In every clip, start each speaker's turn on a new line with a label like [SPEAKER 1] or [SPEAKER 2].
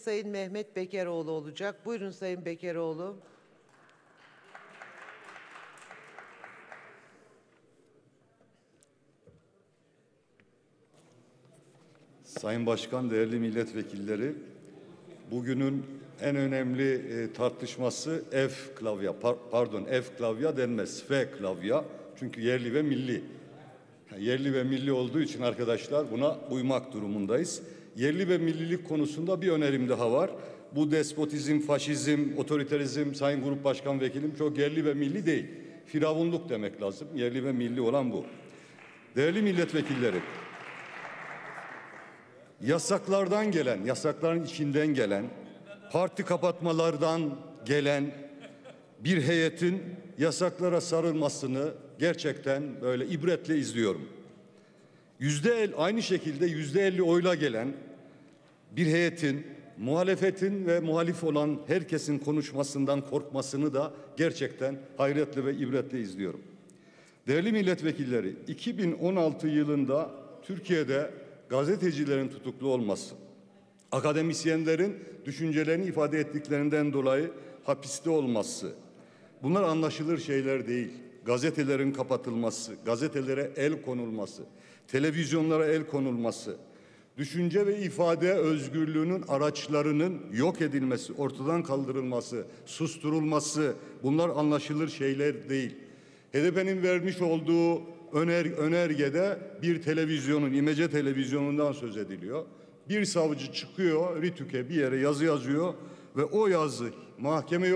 [SPEAKER 1] Sayın Mehmet Bekeroğlu olacak. Buyurun Sayın Bekeroğlu.
[SPEAKER 2] Sayın Başkan, değerli milletvekilleri, bugünün en önemli tartışması F-Klavya denmez, F-Klavya. Çünkü yerli ve milli. Yerli ve milli olduğu için arkadaşlar buna uymak durumundayız. Yerli ve millilik konusunda bir önerim daha var. Bu despotizm, faşizm, otoriterizm, Sayın Grup Başkan Vekilim, çok yerli ve milli değil. Firavunluk demek lazım. Yerli ve milli olan bu. Değerli milletvekilleri, yasaklardan gelen, yasakların içinden gelen, parti kapatmalardan gelen bir heyetin yasaklara sarılmasını gerçekten böyle ibretle izliyorum. Aynı şekilde %50 oyla gelen bir heyetin, muhalefetin ve muhalif olan herkesin konuşmasından korkmasını da gerçekten hayretle ve ibretle izliyorum. Değerli milletvekilleri, 2016 yılında Türkiye'de gazetecilerin tutuklu olması, akademisyenlerin düşüncelerini ifade ettiklerinden dolayı hapiste olması, bunlar anlaşılır şeyler değil. Gazetelerin kapatılması, gazetelere el konulması, televizyonlara el konulması, düşünce ve ifade özgürlüğünün araçlarının yok edilmesi, ortadan kaldırılması, susturulması, bunlar anlaşılır şeyler değil. HDP'nin vermiş olduğu önergede bir televizyonun, İmece televizyonundan söz ediliyor. Bir savcı çıkıyor, RİTÜK'e bir yere yazı yazıyor ve o yazı, mahkeme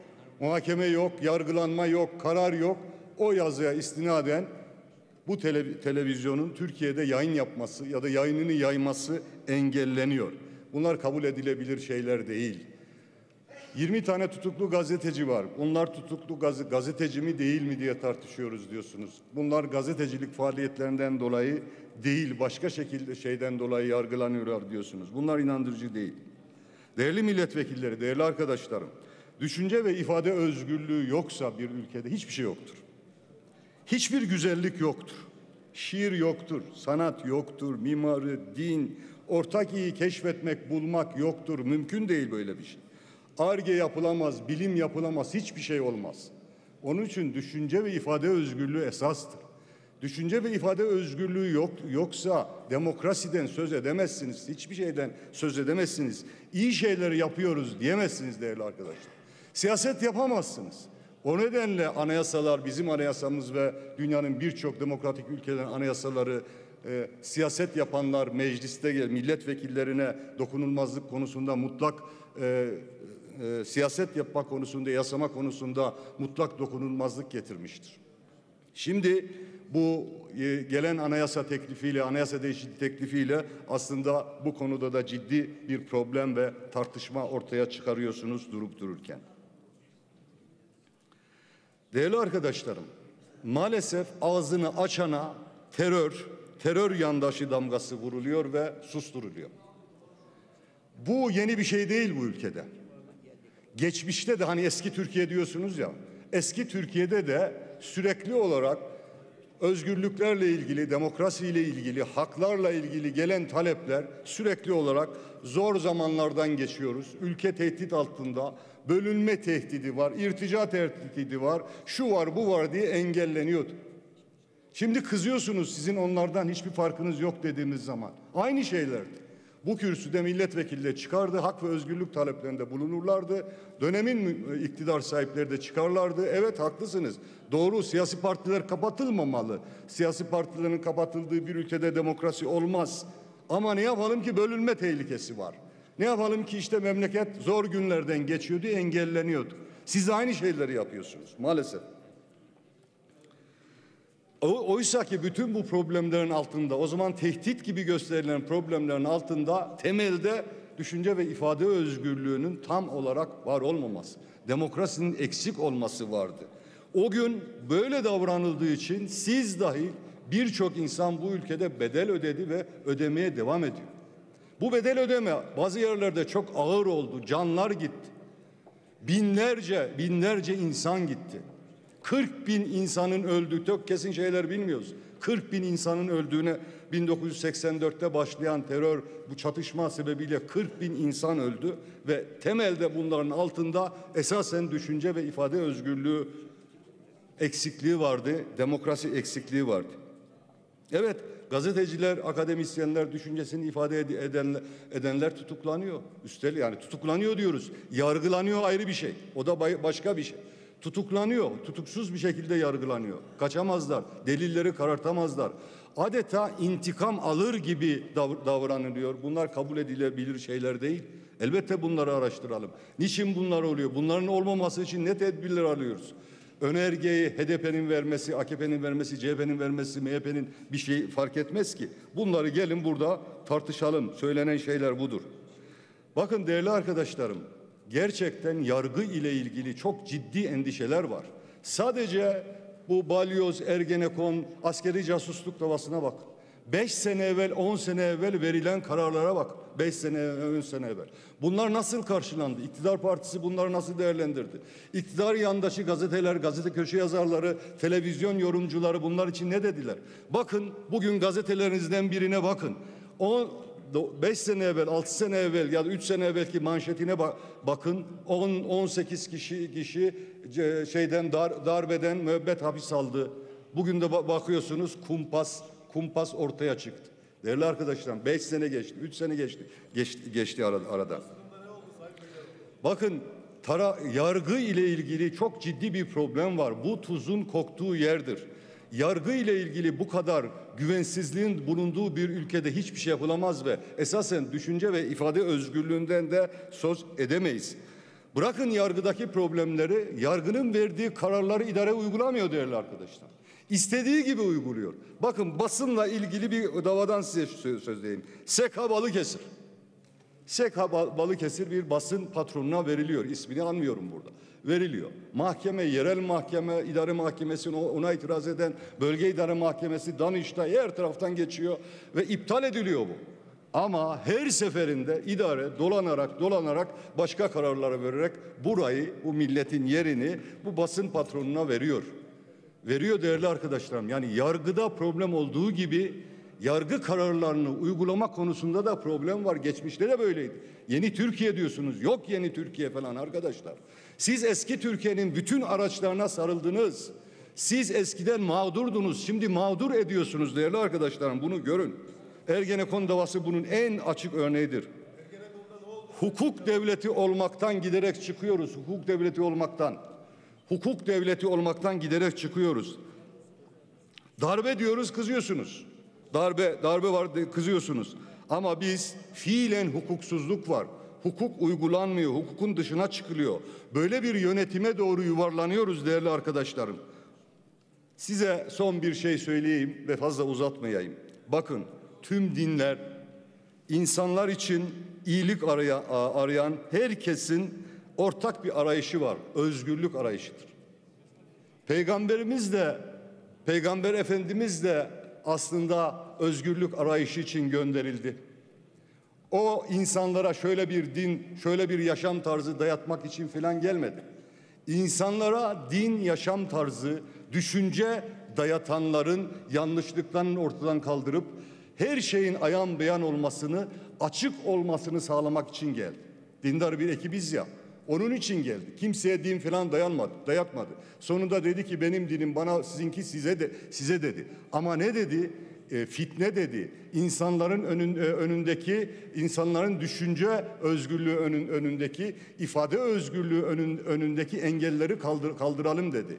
[SPEAKER 2] yok, yargılanma yok, karar yok. O yazıya istinaden bu televizyonun Türkiye'de yayın yapması ya da yayınını yayması engelleniyor. Bunlar kabul edilebilir şeyler değil. 20 tane tutuklu gazeteci var. Bunlar tutuklu gazeteci mi değil mi diye tartışıyoruz diyorsunuz. Bunlar gazetecilik faaliyetlerinden dolayı değil, başka şekilde şeyden dolayı yargılanıyorlar diyorsunuz. Bunlar inandırıcı değil. Değerli milletvekilleri, değerli arkadaşlarım, düşünce ve ifade özgürlüğü yoksa bir ülkede hiçbir şey yoktur. Hiçbir güzellik yoktur. Şiir yoktur, sanat yoktur, mimari, din, ortak iyi keşfetmek, bulmak yoktur. Mümkün değil böyle bir şey. Ar-Ge yapılamaz, bilim yapılamaz, hiçbir şey olmaz. Onun için düşünce ve ifade özgürlüğü esastır. Düşünce ve ifade özgürlüğü yoksa demokrasiden söz edemezsiniz, hiçbir şeyden söz edemezsiniz. İyi şeyleri yapıyoruz diyemezsiniz değerli arkadaşlar. Siyaset yapamazsınız. O nedenle anayasalar, bizim anayasamız ve dünyanın birçok demokratik ülkelerin anayasaları, siyaset yapanlar mecliste milletvekillerine dokunulmazlık konusunda mutlak siyaset yapma konusunda, yasama konusunda mutlak dokunulmazlık getirmiştir. Şimdi bu gelen anayasa teklifiyle, anayasa değişikliği teklifiyle aslında bu konuda da ciddi bir problem ve tartışma ortaya çıkarıyorsunuz durup dururken. Değerli arkadaşlarım, maalesef ağzını açana terör yandaşı damgası vuruluyor ve susturuluyor. Bu yeni bir şey değil bu ülkede. Geçmişte de hani eski Türkiye diyorsunuz ya, eski Türkiye'de de sürekli olarak özgürlüklerle ilgili, demokrasiyle ilgili, haklarla ilgili gelen talepler sürekli olarak zor zamanlardan geçiyoruz. Ülke tehdit altında, bölünme tehdidi var, irtica tehdidi var, şu var, bu var diye engelleniyordu. Şimdi kızıyorsunuz sizin onlardan hiçbir farkınız yok dediğimiz zaman. Aynı şeylerdi. Bu kürsüde milletvekili çıkardı, hak ve özgürlük taleplerinde bulunurlardı. Dönemin iktidar sahipleri de çıkarlardı. Evet haklısınız. Doğru, siyasi partiler kapatılmamalı. Siyasi partilerin kapatıldığı bir ülkede demokrasi olmaz. Ama ne yapalım ki bölünme tehlikesi var. Ne yapalım ki işte memleket zor günlerden geçiyordu, engelleniyordu. Siz aynı şeyleri yapıyorsunuz maalesef. Oysa ki bütün bu problemlerin altında, o zaman tehdit gibi gösterilen problemlerin altında temelde düşünce ve ifade özgürlüğünün tam olarak var olmaması, demokrasinin eksik olması vardı. O gün böyle davranıldığı için siz dahil birçok insan bu ülkede bedel ödedi ve ödemeye devam ediyor. Bu bedel ödeme bazı yerlerde çok ağır oldu, canlar gitti. Binlerce insan gitti. 40 bin insanın öldüğü, çok kesin şeyler bilmiyoruz. 40 bin insanın öldüğüne 1984'te başlayan terör, bu çatışma sebebiyle 40 bin insan öldü ve temelde bunların altında esasen düşünce ve ifade özgürlüğü eksikliği vardı, demokrasi eksikliği vardı. Evet, gazeteciler, akademisyenler, düşüncesini ifade edenler tutuklanıyor. Üstelik yani tutuklanıyor diyoruz. Yargılanıyor ayrı bir şey. O da başka bir şey. Tutuklanıyor, tutuksuz bir şekilde yargılanıyor. Kaçamazlar, delilleri karartamazlar. Adeta intikam alır gibi davranılıyor. Bunlar kabul edilebilir şeyler değil. Elbette bunları araştıralım. Niçin bunlar oluyor? Bunların olmaması için ne tedbirler alıyoruz? Önergeyi HDP'nin vermesi, AKP'nin vermesi, CHP'nin vermesi, MHP'nin bir şey fark etmez ki. Bunları gelin burada tartışalım. Söylenen şeyler budur. Bakın değerli arkadaşlarım, gerçekten yargı ile ilgili çok ciddi endişeler var. Sadece bu balyoz, Ergenekon, askeri casusluk davasına bak. 5 sene evvel, 10 sene evvel verilen kararlara bak. 5 sene, 10 sene evvel. Bunlar nasıl karşılandı? İktidar partisi bunları nasıl değerlendirdi? İktidar yandaşı gazeteler, gazete köşe yazarları, televizyon yorumcuları bunlar için ne dediler? Bakın bugün gazetelerinizden birine bakın. 5 sene evvel, 6 sene evvel ya da 3 sene evvelki manşetine bakın. 18 kişi darbeden müebbet hapis aldı. Bugün de bakıyorsunuz kumpas ortaya çıktı. Değerli arkadaşlarım 5 sene geçti, 3 sene geçti arada. Bakın yargı ile ilgili çok ciddi bir problem var. Bu tuzun koktuğu yerdir. Yargı ile ilgili bu kadar güvensizliğin bulunduğu bir ülkede hiçbir şey yapılamaz ve esasen düşünce ve ifade özgürlüğünden de söz edemeyiz. Bırakın yargıdaki problemleri, yargının verdiği kararları idare uygulamıyor değerli arkadaşlar. İstediği gibi uyguluyor. Bakın basınla ilgili bir davadan size söz diyeyim. SEKA Balıkesir. SEKA Balıkesir bir basın patronuna veriliyor. İsmini anmıyorum burada. Veriliyor. Mahkeme, yerel mahkeme, idare mahkemesi ona itiraz eden, bölge idare mahkemesi, Danıştay her taraftan geçiyor ve iptal ediliyor bu. Ama her seferinde idare dolanarak başka kararları vererek bu milletin yerini bu basın patronuna veriyor. Veriyor değerli arkadaşlarım. Yani yargıda problem olduğu gibi yargı kararlarını uygulama konusunda da problem var. Geçmişte de böyleydi. Yeni Türkiye diyorsunuz. Yok yeni Türkiye falan arkadaşlar. Siz eski Türkiye'nin bütün araçlarına sarıldınız. Siz eskiden mağdurdunuz. Şimdi mağdur ediyorsunuz değerli arkadaşlarım. Bunu görün. Ergenekon davası bunun en açık örneğidir. Hukuk devleti olmaktan giderek çıkıyoruz. Hukuk devleti olmaktan giderek çıkıyoruz. Darbe diyoruz, kızıyorsunuz. Darbe var, kızıyorsunuz. Ama biz fiilen hukuksuzluk var. Hukuk uygulanmıyor, hukukun dışına çıkılıyor. Böyle bir yönetime doğru yuvarlanıyoruz değerli arkadaşlarım. Size son bir şey söyleyeyim ve fazla uzatmayayım. Bakın, tüm dinler, insanlar için iyilik arayan herkesin ortak bir arayışı var. Özgürlük arayışıdır. Peygamber Efendimiz de aslında özgürlük arayışı için gönderildi. O insanlara şöyle bir din, şöyle bir yaşam tarzı dayatmak için falan gelmedi. İnsanlara din, yaşam tarzı, düşünce dayatanların yanlışlıklarını ortadan kaldırıp her şeyin ayan beyan olmasını, açık olmasını sağlamak için geldi. Dindar bir ekibiz ya. Onun için geldi. Kimseye din falan dayatmadı. Sonunda dedi ki benim dinim bana, sizinki size dedi. Ama ne dedi? Fitne dedi. İnsanların önündeki, insanların düşünce özgürlüğü önündeki, ifade özgürlüğü önündeki engelleri kaldıralım dedi.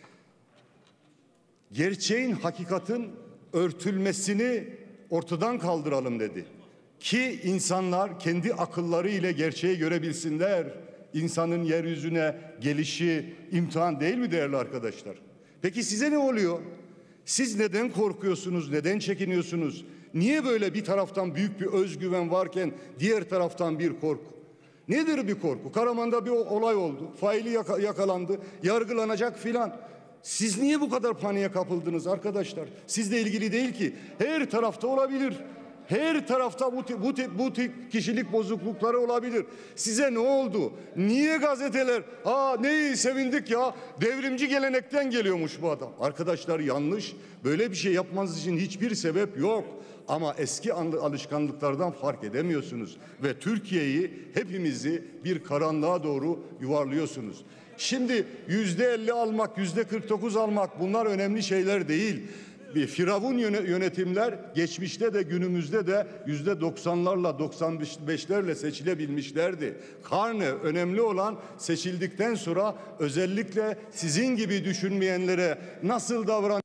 [SPEAKER 2] Gerçeğin, hakikatin örtülmesini ortadan kaldıralım dedi. Ki insanlar kendi akılları ile gerçeği görebilsinler. İnsanın yeryüzüne gelişi imtihan değil mi değerli arkadaşlar? Peki size ne oluyor? Siz neden korkuyorsunuz? Neden çekiniyorsunuz? Niye böyle bir taraftan büyük bir özgüven varken diğer taraftan bir korku? Nedir bir korku? Karaman'da bir olay oldu. Faili yakalandı, yargılanacak filan. Siz niye bu kadar paniğe kapıldınız arkadaşlar? Sizle ilgili değil ki. Her tarafta olabilir. Her tarafta bu tip kişilik bozuklukları olabilir. Size ne oldu? Niye gazeteler? Neyi sevindik ya? Devrimci gelenekten geliyormuş bu adam. Arkadaşlar yanlış. Böyle bir şey yapmanız için hiçbir sebep yok. Ama eski alışkanlıklardan fark edemiyorsunuz ve Türkiye'yi, hepimizi bir karanlığa doğru yuvarlıyorsunuz. Şimdi %50 almak, %49 almak bunlar önemli şeyler değil. Bir firavun yönetimler geçmişte de günümüzde de %90'larla 95'lerle seçilebilmişlerdi. Önemli olan seçildikten sonra özellikle sizin gibi düşünmeyenlere nasıl davran